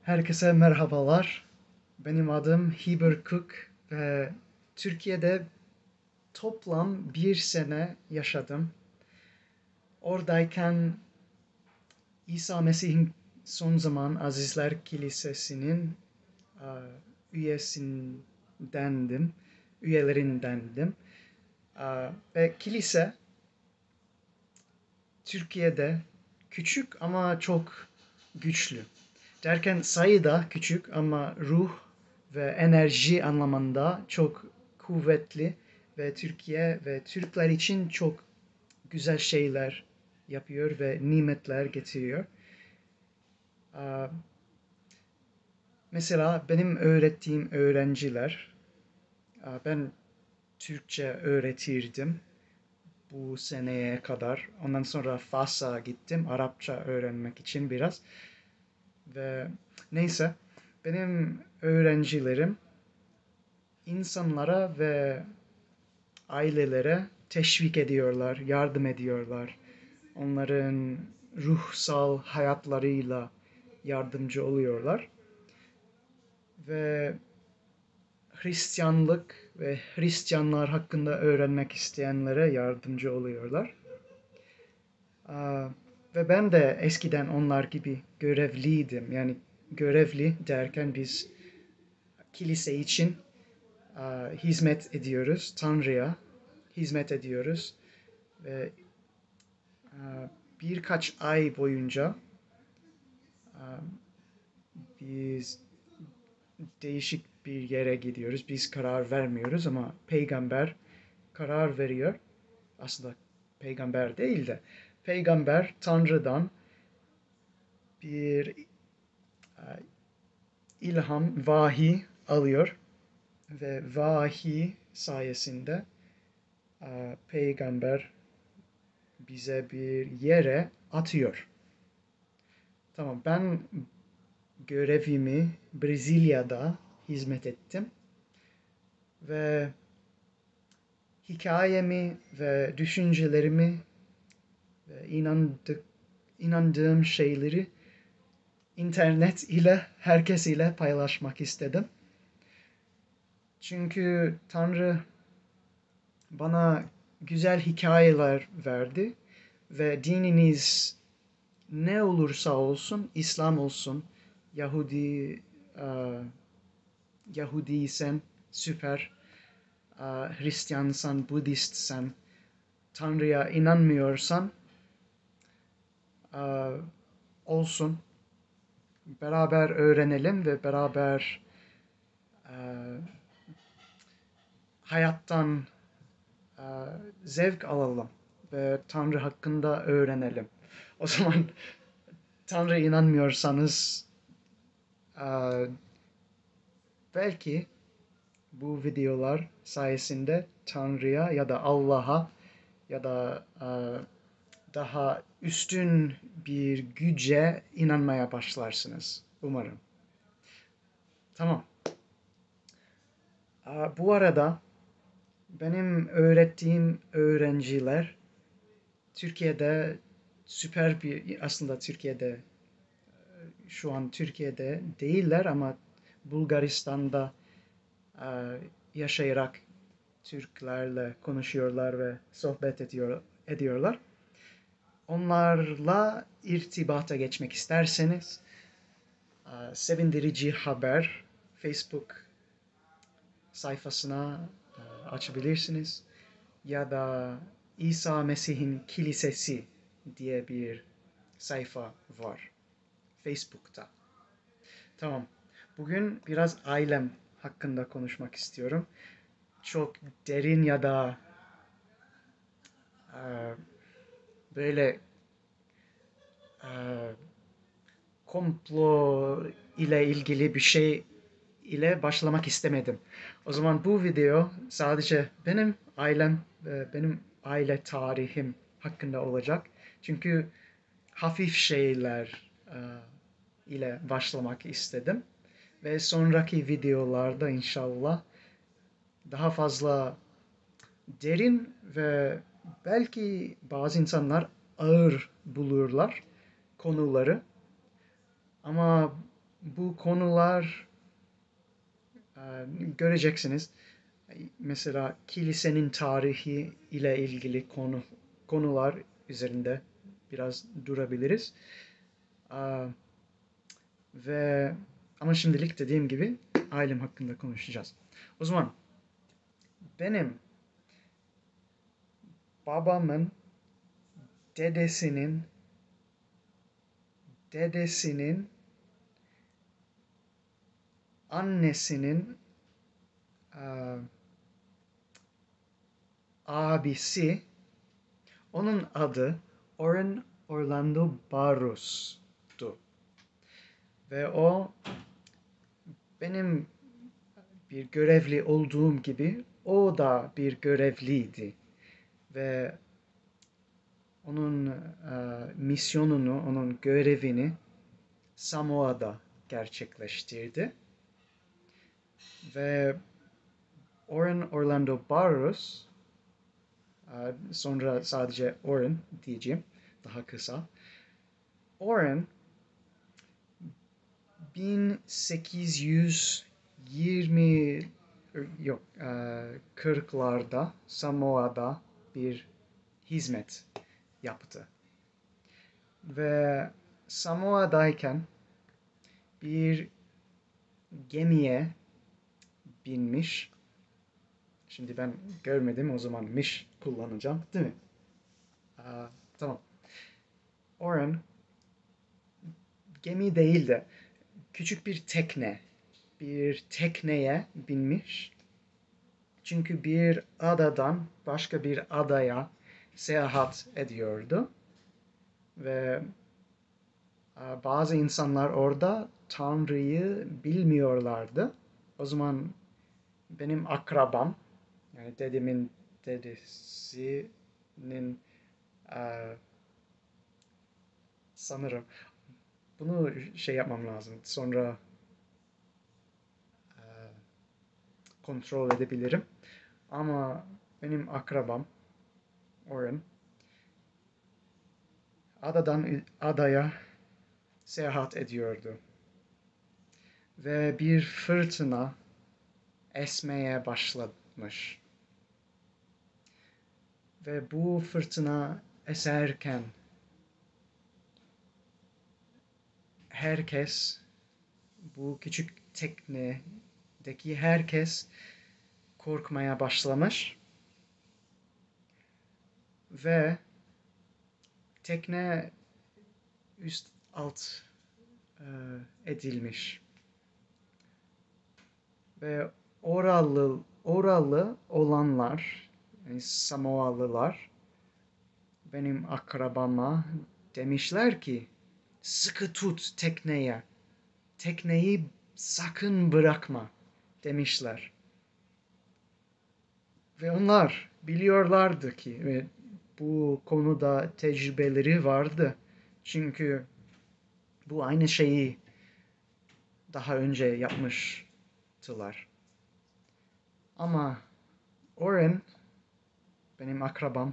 Herkese merhabalar. Benim adım Heber Cook ve Türkiye'de toplam bir sene yaşadım. Oradayken İsa Mesih'in son zaman Azizler Kilisesi'nin e, üyesindendim, üyelerindendim. Ve kilise Türkiye'de küçük ama çok güçlü. Derken sayıda küçük ama ruh ve enerji anlamında çok kuvvetli ve Türkiye ve Türkler için çok güzel şeyler yapıyor ve nimetler getiriyor. Mesela benim öğrettiğim öğrenciler, ben Türkçe öğretirdim bu seneye kadar. Ondan sonra Fas'a gittim Arapça öğrenmek için biraz. Ve neyse benim öğrencilerim insanlara ve ailelere teşvik ediyorlar, yardım ediyorlar. Onların ruhsal hayatlarıyla yardımcı oluyorlar. Ve Hristiyanlık ve Hristiyanlar hakkında öğrenmek isteyenlere yardımcı oluyorlar. Ve ben de eskiden onlar gibi görevliydim. Yani görevli derken biz kilise için hizmet ediyoruz. Tanrı'ya hizmet ediyoruz. Ve birkaç ay boyunca biz değişik bir yere gidiyoruz. Biz karar vermiyoruz ama peygamber karar veriyor. Aslında peygamber değil de peygamber Tanrı'dan bir ilham, vahiy alıyor ve vahiy sayesinde peygamber bize bir yere atıyor. Tamam, ben görevimi Brezilya'da hizmet ettim ve hikayemi ve düşüncelerimi ve inandığım şeyleri internet ile herkes ile paylaşmak istedim. Çünkü Tanrı bana güzel hikayeler verdi ve dininiz ne olursa olsun, İslam olsun, Yahudi, Yahudiysen süper, Hristiyansan, Budistsen, Tanrı'ya inanmıyorsan olsun. Beraber öğrenelim ve beraber hayattan zevk alalım ve Tanrı hakkında öğrenelim. O zaman Tanrı inanmıyorsanız belki bu videolar sayesinde Tanrı'ya ya da Allah'a ya da daha üstün bir güce inanmaya başlarsınız. Umarım. Tamam. Bu arada benim öğrettiğim öğrenciler Türkiye'de süper bir, aslında Türkiye'de şu an Türkiye'de değiller ama Bulgaristan'da yaşayarak Türklerle konuşuyorlar ve sohbet ediyorlar. Onlarla irtibata geçmek isterseniz Sevindirici Haber Facebook sayfasına açabilirsiniz. Ya da İsa Mesih'in Kilisesi diye bir sayfa var Facebook'ta. Tamam. Bugün biraz ailem hakkında konuşmak istiyorum. Çok derin ya da böyle komplo ile ilgili bir şey ile başlamak istemedim. O zaman bu video sadece benim ailem ve benim aile tarihim hakkında olacak. Çünkü hafif şeyler ile başlamak istedim. Ve sonraki videolarda inşallah daha fazla derin ve belki bazı insanlar ağır bulurlar konuları. Ama bu konular göreceksiniz. Mesela kilisenin tarihi ile ilgili konular üzerinde biraz durabiliriz. Aa, ve ama şimdilik dediğim gibi ailem hakkında konuşacağız. O zaman benim babamın dedesinin dedesinin annesinin aa, abisi, onun adı Oren Orlando Barros'tu. Ve o benim bir görevli olduğum gibi o da bir görevliydi. Ve onun misyonunu, onun görevini Samoa'da gerçekleştirdi. Ve Oren Orlando Barros, sonra sadece Oren diyeceğim, daha kısa. Oren 1820 yok 40'larda Samoa'da bir hizmet yaptı. Ve Samoa'dayken bir gemiye binmiş. Şimdi ben görmedim, o zaman miş kullanacağım, değil mi? Tamam. Oren gemi değil de küçük bir tekneye binmiş. Çünkü bir adadan başka bir adaya seyahat ediyordu. Ve bazı insanlar orada Tanrı'yı bilmiyorlardı. O zaman benim akrabam, yani dedemin dedesinin e, sanırım bunu şey yapmam lazım. Sonra e, kontrol edebilirim. Ama benim akrabam Oren adadan adaya seyahat ediyordu. Ve bir fırtına esmeye başlamış. Ve bu fırtına eserken herkes, bu küçük teknedeki herkes korkmaya başlamış. Ve tekne üst alt edilmiş. Ve oralı olanlar, yani Samoalılar, benim akrabama demişler ki sıkı tut tekneye, tekneyi sakın bırakma demişler. Ve onlar biliyorlardı ki ve bu konuda tecrübeleri vardı. Çünkü bu aynı şeyi daha önce yapmıştılar. Ama Oren, benim akrabam,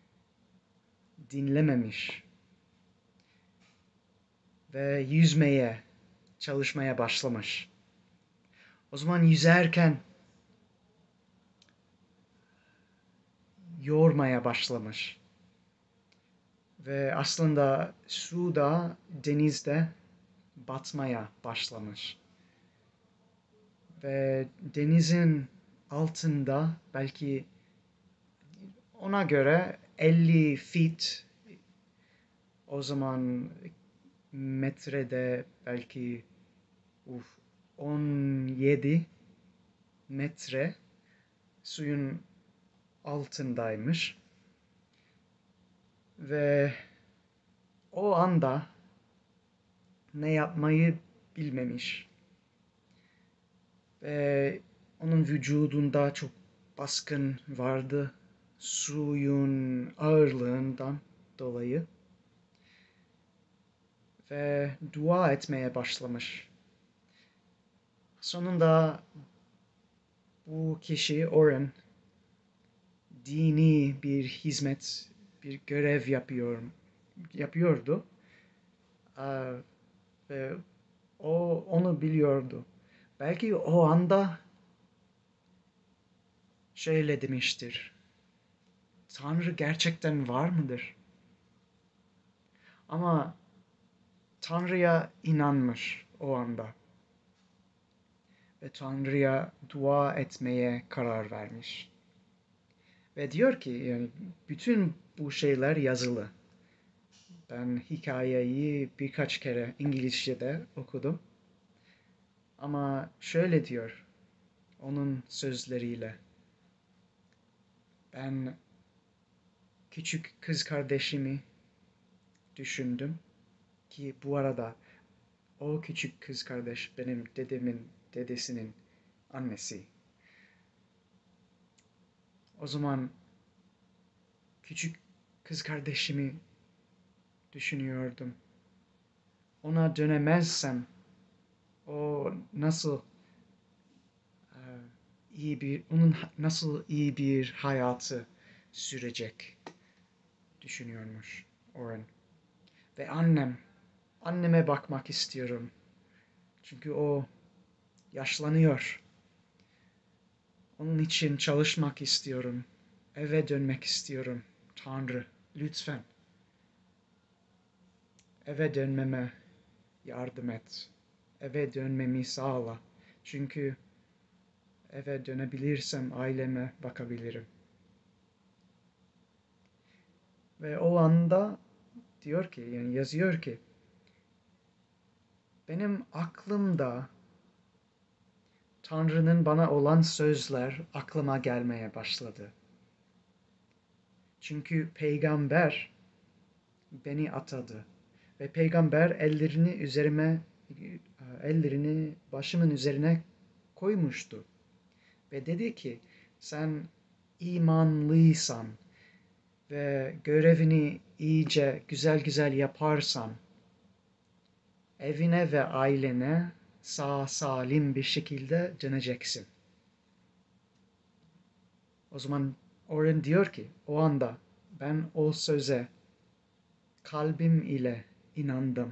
dinlememiş ve yüzmeye çalışmaya başlamış. O zaman yüzerken yormaya başlamış. Ve aslında suda, denizde batmaya başlamış. Ve denizin altında belki ona göre 50 feet, o zaman metrede belki 17 metre suyun altındaymış. Ve o anda ne yapmayı bilmemiş. Ve onun vücudunda çok baskın vardı suyun ağırlığından dolayı. Ve dua etmeye başlamış. Sonunda bu kişi Oren dini bir hizmet, bir görev yapıyordu. Ve O onu biliyordu. Belki o anda şöyle demiştir. Tanrı gerçekten var mıdır? Ama Tanrı'ya inanmış o anda. Ve Tanrı'ya dua etmeye karar vermiş. Ve diyor ki yani bütün bu şeyler yazılı. Ben hikayeyi birkaç kere İngilizce'de okudum. Ama şöyle diyor onun sözleriyle. Ben küçük kız kardeşimi düşündüm ki bu arada o küçük kız kardeş benim dedemin dedesinin annesi. O zaman küçük kız kardeşimi düşünüyordum. Ona dönemezsem o nasıl e, onun nasıl iyi bir hayatı sürecek düşünüyormuş Oren. Ve anneme bakmak istiyorum. Çünkü o yaşlanıyor. Onun için çalışmak istiyorum. Eve dönmek istiyorum. Tanrı, lütfen eve dönmeme yardım et. Eve dönmemi sağla. Çünkü eve dönebilirsem aileme bakabilirim. Ve o anda diyor ki, yani yazıyor ki, benim aklımda Tanrı'nın bana olan sözler aklıma gelmeye başladı. Çünkü peygamber beni atadı. Ve peygamber ellerini başımın üzerine koymuştu. Ve dedi ki, sen imanlıysan ve görevini iyice güzel güzel yaparsan, evine ve ailene sağ salim bir şekilde döneceksin. O zaman Oren diyor ki, o anda ben o söze kalbim ile inandım.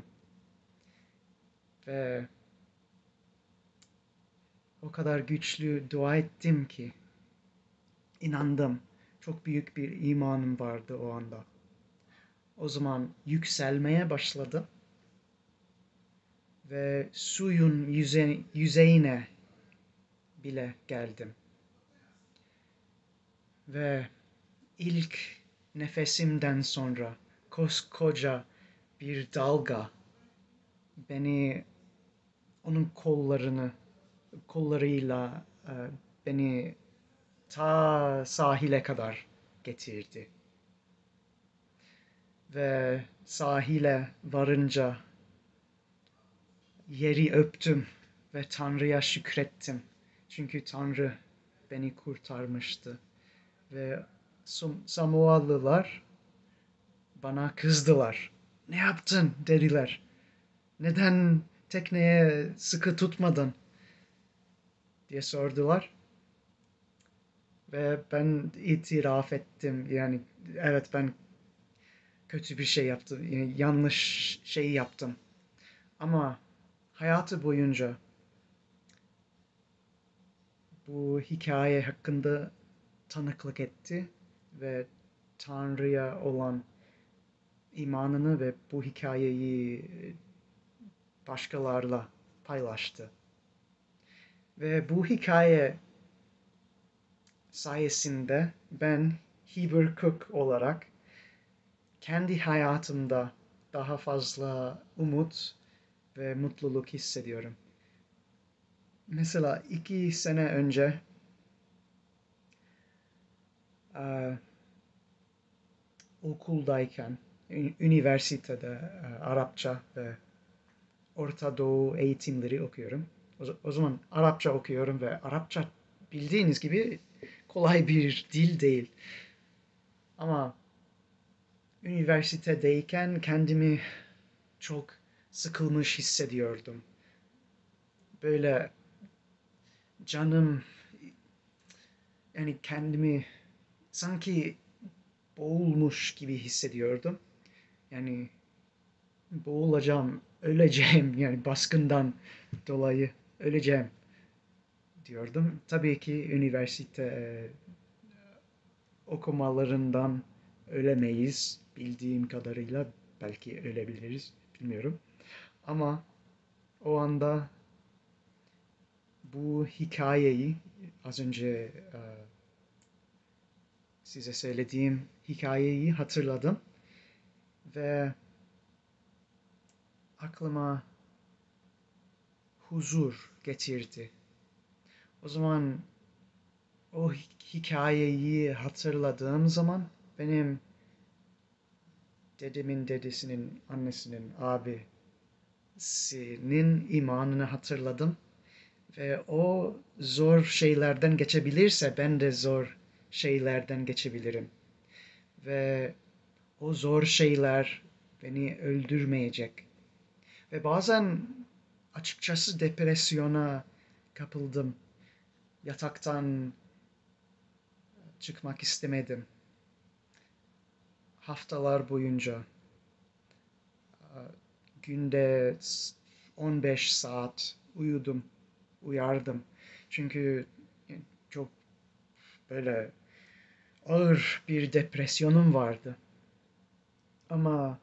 Ve o kadar güçlü dua ettim ki inandım. Çok büyük bir imanım vardı o anda. O zaman yükselmeye başladım ve suyun yüzeyine bile geldim. Ve ilk nefesimden sonra koskoca bir dalga beni onun kollarıyla beni ta sahile kadar getirdi. Ve sahile varınca yeri öptüm ve Tanrı'ya şükrettim. Çünkü Tanrı beni kurtarmıştı. Ve Samoalılar bana kızdılar. Ne yaptın dediler. Neden tekneye sıkı tutmadın diye sordular. Ve ben itiraf ettim. Yani evet ben kötü bir şey yaptım. Yani yanlış şey yaptım. Ama hayatı boyunca bu hikaye hakkında tanıklık etti ve Tanrı'ya olan imanını ve bu hikayeyi başkalarla paylaştı. Ve bu hikaye sayesinde ben Heber Cook olarak kendi hayatımda daha fazla umut ve mutluluk hissediyorum. Mesela 2 sene önce okuldayken, üniversitede Arapça ve Orta Doğu eğitimleri okuyorum. O zaman Arapça okuyorum ve Arapça bildiğiniz gibi kolay bir dil değil. Ama üniversitedeyken kendimi çok sıkılmış hissediyordum. Böyle canım yani kendimi sanki boğulmuş gibi hissediyordum. Yani boğulacağım öleceğim yani baskından dolayı öleceğim diyordum. Tabii ki üniversite okumalarından ölemeyiz bildiğim kadarıyla belki ölebiliriz bilmiyorum. Ama o anda bu hikayeyi az önce size söylediğim hikayeyi hatırladım ve aklıma huzur getirdi. O zaman o hikayeyi hatırladığım zaman benim dedemin dedesinin annesinin abisinin imanını hatırladım ve o zor şeylerden geçebilirse ben de zor şeylerden geçebilirim ve o zor şeyler beni öldürmeyecek. Ve bazen açıkçası depresyona kapıldım. Yataktan çıkmak istemedim. Haftalar boyunca günde 15 saat uyudum, uyardım. Çünkü çok böyle ağır bir depresyonum vardı. Ama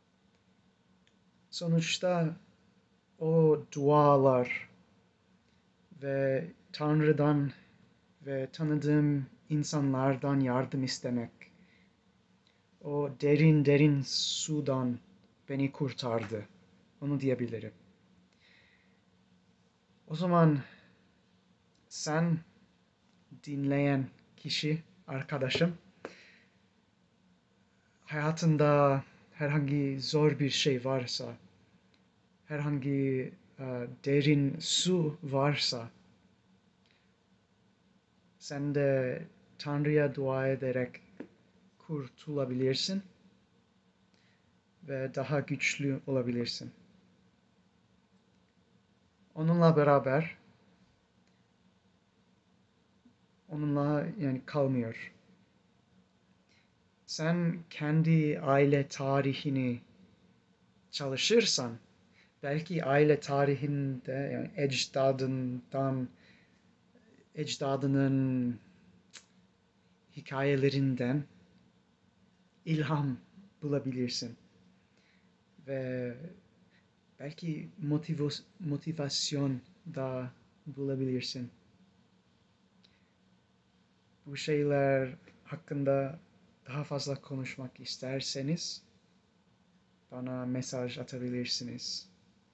sonuçta o dualar ve Tanrı'dan ve tanıdığım insanlardan yardım istemek, o derin derin sudan beni kurtardı. Onu diyebilirim. O zaman sen dinleyen kişi, arkadaşım, hayatında herhangi zor bir şey varsa, herhangi derin su varsa, sen de Tanrı'ya dua ederek kurtulabilirsin ve daha güçlü olabilirsin. Onunla beraber, onunla yani kalmıyor. Sen kendi aile tarihini çalışırsan, belki aile tarihinde yani ecdadının hikayelerinden ilham bulabilirsin ve belki motivasyon da bulabilirsin. Bu şeyler hakkında daha fazla konuşmak isterseniz bana mesaj atabilirsiniz.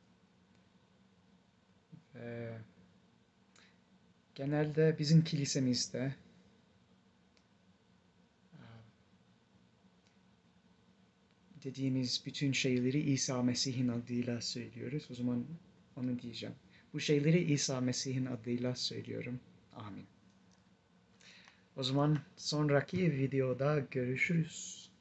Ve genelde bizim kilisemizde dediğimiz bütün şeyleri İsa Mesih'in adıyla söylüyoruz. O zaman onu diyeceğim. Bu şeyleri İsa Mesih'in adıyla söylüyorum. Amin. O zaman sonraki videoda görüşürüz.